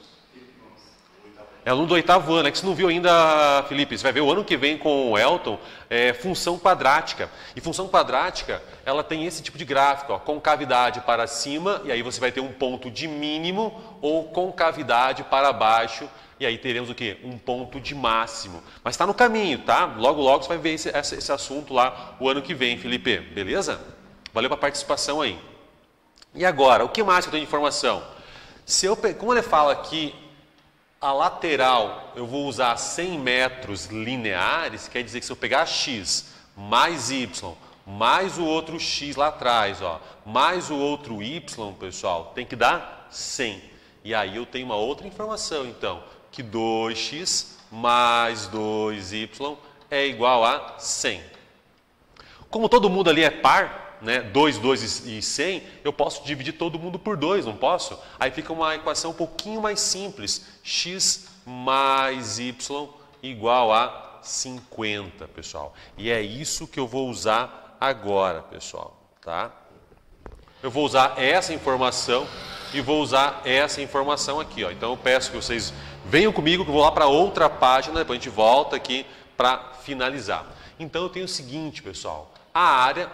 É aluno do 8º ano. É que você não viu ainda, Felipe. Você vai ver o ano que vem com o Elton, função quadrática. E função quadrática, ela tem esse tipo de gráfico, ó, concavidade para cima, e aí você vai ter um ponto de mínimo, ou concavidade para baixo, e aí teremos o quê? Um ponto de máximo. Mas está no caminho, tá? Logo, logo você vai ver esse assunto lá o ano que vem, Felipe. Beleza? Valeu pela participação aí. E agora, o que mais que eu tenho de informação? Como ele fala aqui, a lateral eu vou usar 100 metros lineares, quer dizer que se eu pegar x mais y, mais o outro x lá atrás, ó, mais o outro y, pessoal, tem que dar 100. E aí eu tenho uma outra informação, então, que 2x mais 2y é igual a 100. Como todo mundo ali é par, né, 2, 2 e 100, eu posso dividir todo mundo por 2, não posso? Aí fica uma equação um pouquinho mais simples. X mais y igual a 50, pessoal. E é isso que eu vou usar agora, pessoal, tá? Eu vou usar essa informação e vou usar essa informação aqui, ó. Então eu peço que vocês venham comigo, que eu vou lá para outra página, depois a gente volta aqui para finalizar. Então eu tenho o seguinte, pessoal, a área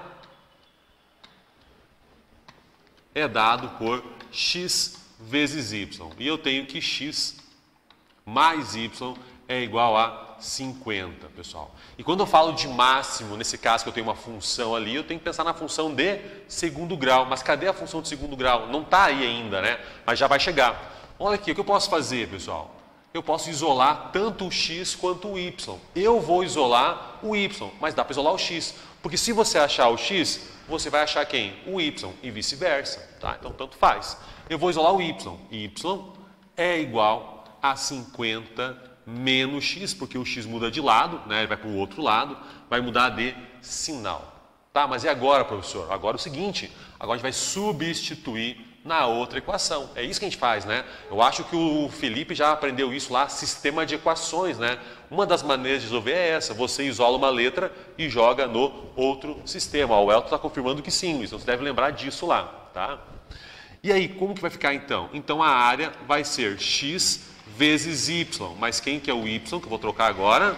é dado por x vezes y. E eu tenho que x mais y é igual a 50, pessoal. E quando eu falo de máximo, nesse caso que eu tenho uma função ali, eu tenho que pensar na função de segundo grau. Mas cadê a função de segundo grau? Não está aí ainda, né? Mas já vai chegar. Olha aqui, o que eu posso fazer, pessoal? Eu posso isolar tanto o x quanto o y. Eu vou isolar o y, mas dá para isolar o x. Porque se você achar o x, você vai achar quem? O y e vice-versa, tá? Então, tanto faz. Eu vou isolar o y. Y é igual a 50 menos x, porque o x muda de lado, né? Ele vai para o outro lado, vai mudar de sinal. Tá, mas e agora, professor? Agora é o seguinte, agora a gente vai substituir na outra equação. É isso que a gente faz, né? Eu acho que o Felipe já aprendeu isso lá, sistema de equações, né? Uma das maneiras de resolver é essa, você isola uma letra e joga no outro sistema. O Elton está confirmando que sim, então você deve lembrar disso lá, tá? E aí, como que vai ficar então? Então a área vai ser x vezes y, mas quem que é o y, que eu vou trocar agora?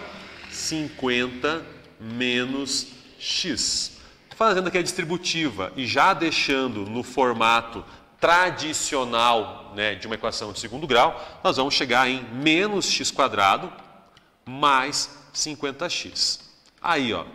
50 menos x. Fazendo aqui a distributiva e já deixando no formato tradicional, né, de uma equação de segundo grau, nós vamos chegar em menos x quadrado mais 50x. Aí, ó,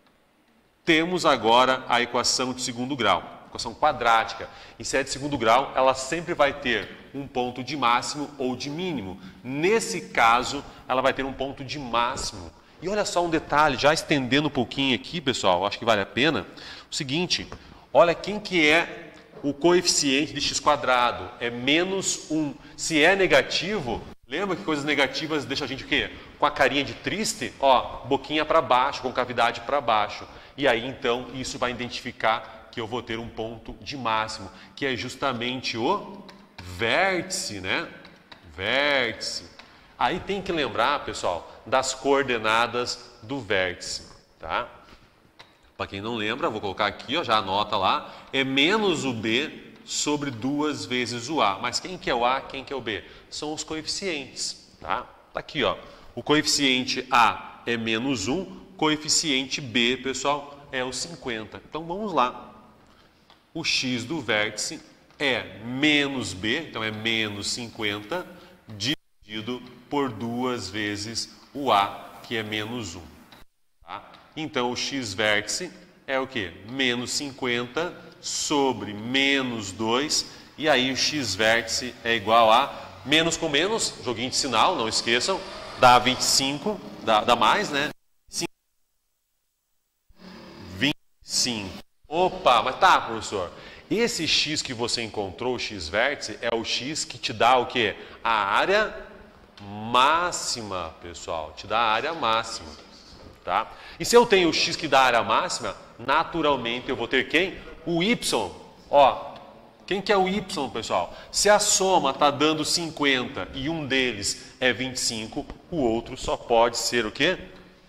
temos agora a equação de segundo grau, equação quadrática. E se é de segundo grau, ela sempre vai ter um ponto de máximo ou de mínimo. Nesse caso, ela vai ter um ponto de máximo. E olha só um detalhe, já estendendo um pouquinho aqui, pessoal, acho que vale a pena. O seguinte, olha quem que é o coeficiente de x quadrado, é menos 1. Se é negativo, lembra que coisas negativas deixam a gente o quê? Com a carinha de triste, ó, boquinha para baixo, concavidade para baixo. E aí, então, isso vai identificar que eu vou ter um ponto de máximo, que é justamente o vértice, né? Vértice. Aí tem que lembrar, pessoal, das coordenadas do vértice, tá? Para quem não lembra, vou colocar aqui, ó, já anota lá, é menos o b sobre 2 vezes o a. Mas quem que é o a, quem que é o b? São os coeficientes, tá? Tá aqui, ó. O coeficiente a é menos 1, coeficiente b, pessoal, é o 50. Então vamos lá. O x do vértice é menos b, então é menos 50, dividido por 2 vezes o a, que é menos 1. Tá? Então, o x vértice é o quê? Menos 50 sobre menos 2. E aí, o x vértice é igual a menos com menos, joguinho de sinal, não esqueçam, dá 25, dá mais, né? 25. Opa, mas tá, professor. Esse x que você encontrou, o x vértice, é o x que te dá o quê? A área máxima, pessoal. Te dá a área máxima. Tá? E se eu tenho o x que dá a área máxima, naturalmente eu vou ter quem? O Y, ó, quem que é o Y, pessoal? Se a soma está dando 50 e um deles é 25, o outro só pode ser o quê?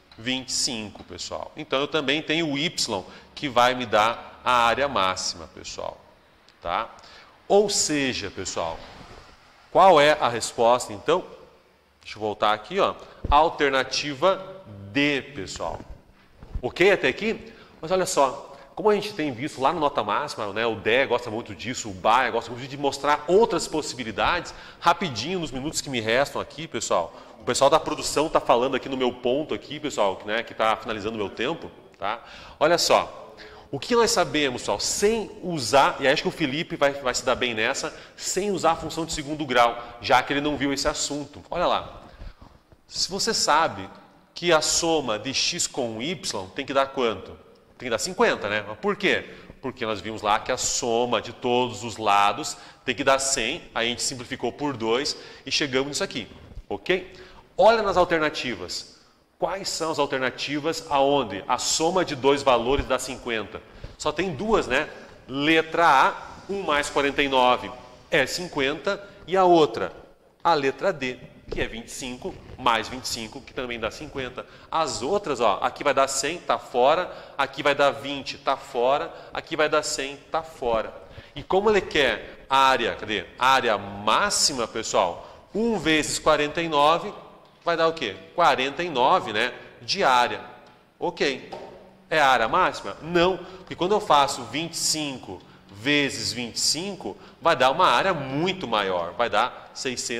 25, pessoal. Então, eu também tenho o Y, que vai me dar a área máxima, pessoal. Tá? Ou seja, pessoal, qual é a resposta, então? Deixa eu voltar aqui, ó. Alternativa D, pessoal. Ok até aqui? Mas olha só, como a gente tem visto lá no Nota Máxima, né, o Dé gosta muito disso, o Baia gosta muito de mostrar outras possibilidades, rapidinho, nos minutos que me restam aqui, pessoal. O pessoal da produção está falando aqui no meu ponto aqui, pessoal, né, que está finalizando o meu tempo. Tá? Olha só, o que nós sabemos, pessoal, sem usar, e acho que o Felipe vai se dar bem nessa, sem usar a função de segundo grau, já que ele não viu esse assunto. Olha lá, se você sabe que a soma de x com y tem que dar quanto? Tem que dar 50, né? Mas por quê? Porque nós vimos lá que a soma de todos os lados tem que dar 100, aí a gente simplificou por 2 e chegamos nisso aqui, ok? Olha nas alternativas. Quais são as alternativas aonde a soma de dois valores dá 50? Só tem duas, né? Letra A, 1 mais 49 é 50, e a outra, a letra D, que é 25, mais 25, que também dá 50. As outras, ó, aqui vai dar 100, está fora, aqui vai dar 20, está fora, aqui vai dar 100, está fora. E como ele quer a área, cadê? A área máxima, pessoal, 1 vezes 49 vai dar o quê? 49, né, de área. Ok. É a área máxima? Não, porque quando eu faço 25 vezes 25, vai dar uma área muito maior, vai dar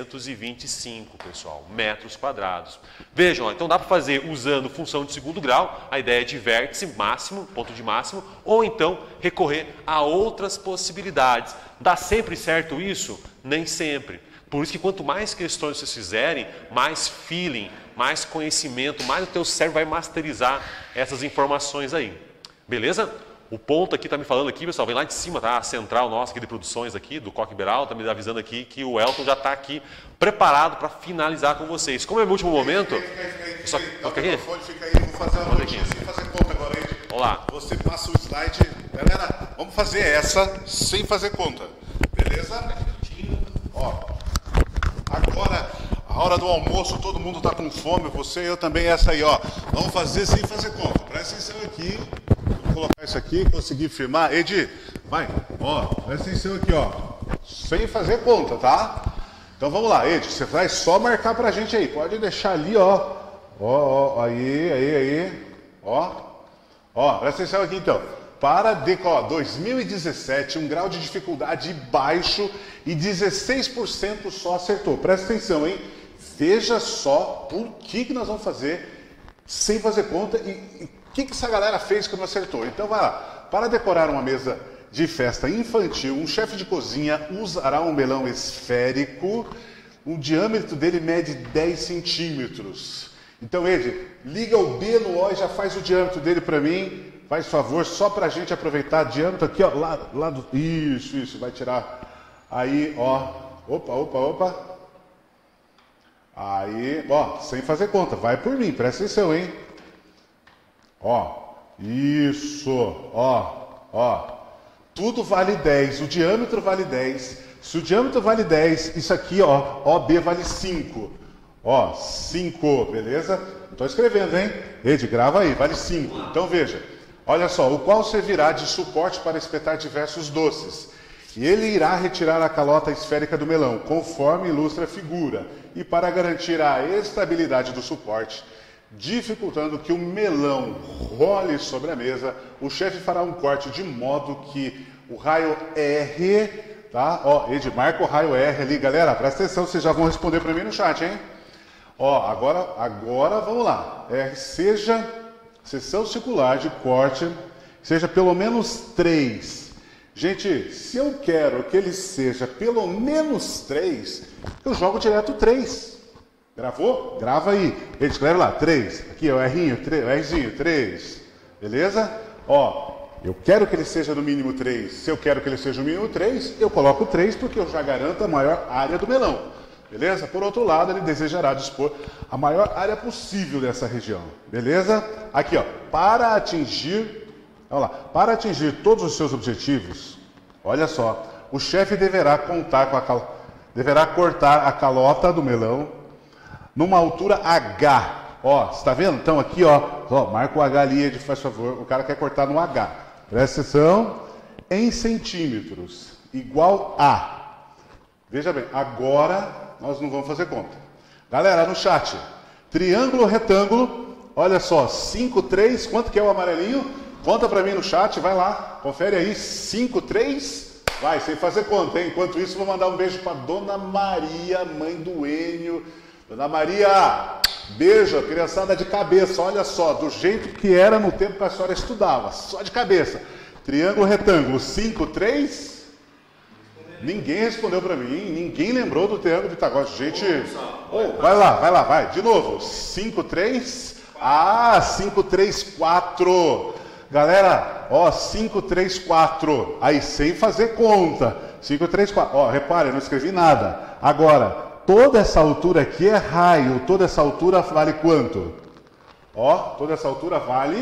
625, pessoal, metros quadrados. Vejam, ó, então dá para fazer usando função de segundo grau, a ideia de vértice máximo, ponto de máximo, ou então recorrer a outras possibilidades. Dá sempre certo isso? Nem sempre. Por isso que quanto mais questões vocês fizerem, mais feeling, mais conhecimento, mais o teu cérebro vai masterizar essas informações aí. Beleza? O ponto aqui está me falando aqui, pessoal, vem lá de cima, tá? A central nossa aqui de produções aqui, do Coque Beral, está me avisando aqui que o Elton já está aqui preparado para finalizar com vocês. Como é o meu último momento... Fica aí, vou fazer uma notícia sem fazer conta agora aí. Vamos lá. Você passa o slide. Galera, vamos fazer essa sem fazer conta. Beleza? Ó, agora, a hora do almoço, todo mundo está com fome, você e eu também, essa aí, ó. Vamos fazer sem fazer conta. Presta atenção aqui. Vou colocar isso aqui, conseguir firmar. Edi, vai, ó, presta atenção aqui, ó. Sem fazer conta, tá? Então vamos lá, Edi, você vai só marcar pra gente aí. Pode deixar ali, ó. Ó, aí. Ó, presta atenção aqui então. Para ó, 2017, um grau de dificuldade baixo e 16% só acertou. Presta atenção, hein? Veja só por que nós vamos fazer sem fazer conta e o que essa galera fez que não acertou. Então vai lá. Para decorar uma mesa de festa infantil, um chefe de cozinha usará um melão esférico. O diâmetro dele mede 10 centímetros. Então, Ed, liga o B no O e já faz o diâmetro dele para mim. Faz favor, só para a gente aproveitar o diâmetro aqui, ó, lá do... Isso, vai tirar. Aí, ó, opa. Aí, ó, sem fazer conta, vai por mim, presta atenção, hein. Ó, isso, ó. Tudo vale 10, o diâmetro vale 10. Se o diâmetro vale 10, isso aqui, ó, OB vale 5. Ó, 5, beleza? Estou escrevendo, hein. Ed, grava aí, vale 5. Então, veja. Olha só, o qual servirá de suporte para espetar diversos doces. E ele irá retirar a calota esférica do melão, conforme ilustra a figura. E para garantir a estabilidade do suporte, dificultando que o melão role sobre a mesa, o chefe fará um corte de modo que o raio R, tá? Ó, Ed, marca o raio R ali. Galera, presta atenção, vocês já vão responder para mim no chat, hein? Ó, agora vamos lá. R seja... seção circular de corte, seja pelo menos 3. Gente, se eu quero que ele seja pelo menos 3, eu jogo direto 3. Gravou? Grava aí. Ele escreve lá, 3. Aqui, o Rzinho, 3. Beleza? Ó, eu quero que ele seja no mínimo 3. Se eu quero que ele seja no mínimo 3, eu coloco 3 porque eu já garanto a maior área do melão. Beleza? Por outro lado, ele desejará dispor a maior área possível dessa região. Beleza? Aqui, ó. Para atingir Vamos lá. Para atingir todos os seus objetivos, olha só, o chefe deverá cortar a calota do melão numa altura H. Ó, você está vendo? Então aqui, ó, marca o H ali, Ed, faz favor. O cara quer cortar no H. Presta atenção. Em centímetros, igual a. Veja bem, agora nós não vamos fazer conta. Galera, no chat, triângulo, retângulo, olha só, 5, 3, quanto que é o amarelinho? Conta para mim no chat, vai lá, confere aí, 5, 3, vai, sem fazer conta, hein? Enquanto isso, vou mandar um beijo para Dona Maria, mãe do Enio. Dona Maria, beijo, criançada de cabeça, olha só, do jeito que era no tempo que a senhora estudava, só de cabeça. Triângulo, retângulo, 5, 3. Ninguém respondeu para mim, ninguém lembrou do triângulo de Pitágoras. Gente, vai lá, vai, de novo. 5, 3. Ah, 5, 3, 4. Galera, ó, 5, 3, 4. Aí, sem fazer conta. 5, 3, 4. Ó, repare, eu não escrevi nada. Agora, toda essa altura aqui é raio. Toda essa altura vale quanto? Ó, toda essa altura vale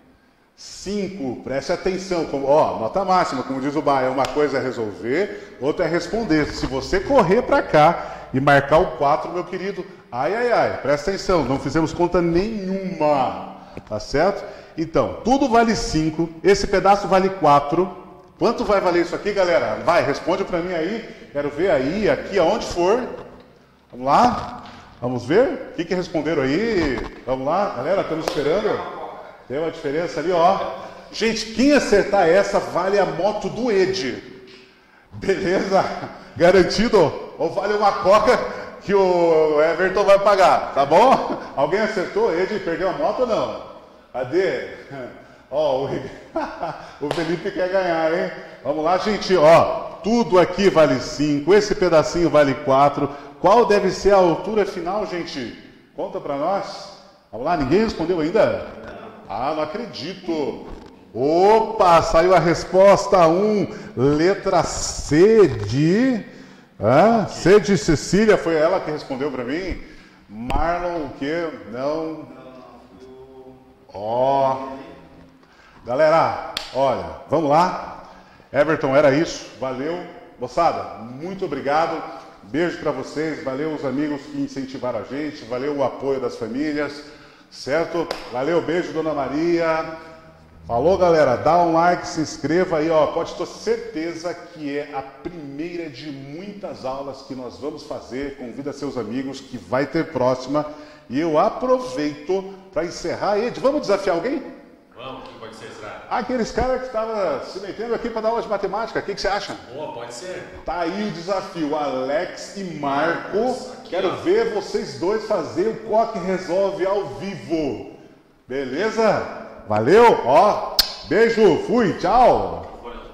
5. Preste atenção. Ó, nota máxima, como diz o Baia, uma coisa é resolver, outra é responder. Se você correr para cá e marcar o 4, meu querido, ai, presta atenção, não fizemos conta nenhuma. Tá certo? Então, tudo vale 5, esse pedaço vale 4. Quanto vai valer isso aqui, galera? Vai, responde para mim aí. Quero ver aí, aqui, aonde for. Vamos lá? Vamos ver? O que responderam aí? Vamos lá, galera, estamos esperando. Tem uma diferença ali, ó. Gente, quem acertar essa vale a moto do Ed. Beleza? Garantido? Ou vale uma coca que o Everton vai pagar, tá bom? Alguém acertou? Ed perdeu a moto ou não? Cadê? Ó, o Felipe quer ganhar, hein? Vamos lá, gente, ó. Tudo aqui vale 5, esse pedacinho vale 4. Qual deve ser a altura final, gente? Conta pra nós. Vamos lá, ninguém respondeu ainda? Ah, não acredito. Opa, saiu a resposta 1. Letra C de... C de Cecília, foi ela que respondeu pra mim. Marlon, o quê? Não... Ó, galera, olha, vamos lá. Everton, era isso, valeu. Moçada, muito obrigado. Beijo para vocês, valeu os amigos que incentivaram a gente, valeu o apoio das famílias, certo? Valeu, beijo, Dona Maria. Falou, galera, dá um like, se inscreva aí, ó. Pode ter certeza que é a primeira de muitas aulas que nós vamos fazer. Convida seus amigos que vai ter próxima. E eu aproveito para encerrar. Ed, vamos desafiar alguém? Vamos, quem pode ser, será? Aqueles caras que estavam se metendo aqui para dar aula de matemática, o que você acha? Boa, pode ser. Tá aí o desafio, Alex e Marco. Quero ver vocês dois fazer o Coque Resolve ao vivo. Beleza? Valeu, ó. Beijo, fui, tchau.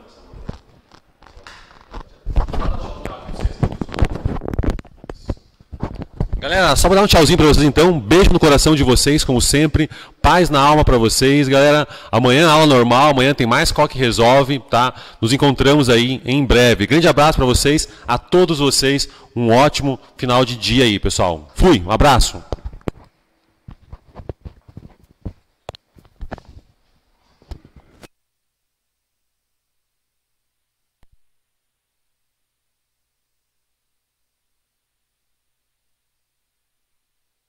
Galera, só para dar um tchauzinho para vocês então, um beijo no coração de vocês, como sempre, paz na alma para vocês, galera. Amanhã aula normal, amanhã tem mais Coque Resolve, tá? Nos encontramos aí em breve. Grande abraço para vocês, a todos vocês, um ótimo final de dia aí, pessoal. Fui, um abraço.